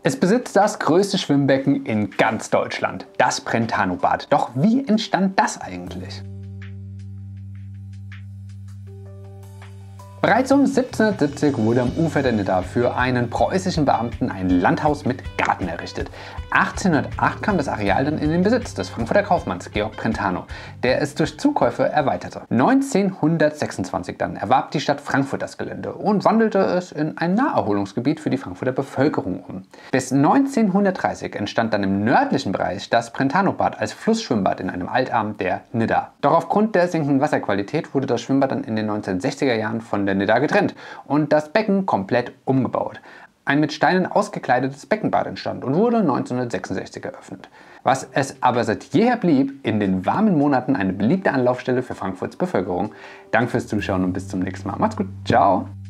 Es besitzt das größte Schwimmbecken in ganz Deutschland, das Brentano-Bad. Doch wie entstand das eigentlich? Bereits um 1770 wurde am Ufer der Nidda für einen preußischen Beamten ein Landhaus mit Garten errichtet. 1808 kam das Areal dann in den Besitz des Frankfurter Kaufmanns Georg Brentano, der es durch Zukäufe erweiterte. 1926 dann erwarb die Stadt Frankfurt das Gelände und wandelte es in ein Naherholungsgebiet für die Frankfurter Bevölkerung um. Bis 1930 entstand dann im nördlichen Bereich das Brentano-Bad als Flussschwimmbad in einem Altarm der Nidda. Doch aufgrund der sinkenden Wasserqualität wurde das Schwimmbad dann in den 1960er Jahren von der Nidda getrennt und das Becken komplett umgebaut. Ein mit Steinen ausgekleidetes Beckenbad entstand und wurde 1966 eröffnet. Was es aber seit jeher blieb, in den warmen Monaten eine beliebte Anlaufstelle für Frankfurts Bevölkerung. Danke fürs Zuschauen und bis zum nächsten Mal. Macht's gut, ciao!